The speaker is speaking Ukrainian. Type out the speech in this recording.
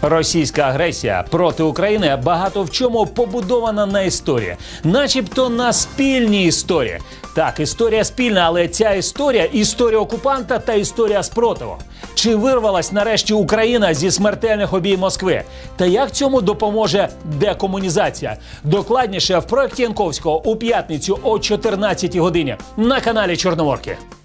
Російська агресія проти України багато в чому побудована на історії. Начебто на спільній історії. Так, історія спільна, але ця історія – історія окупанта та історія спротиву. Чи вирвалась нарешті Україна зі смертельних обій Москви? Та як цьому допоможе декомунізація? Докладніше в проєкті Янковського у п'ятницю о 14-й годині на каналі Чорноморки.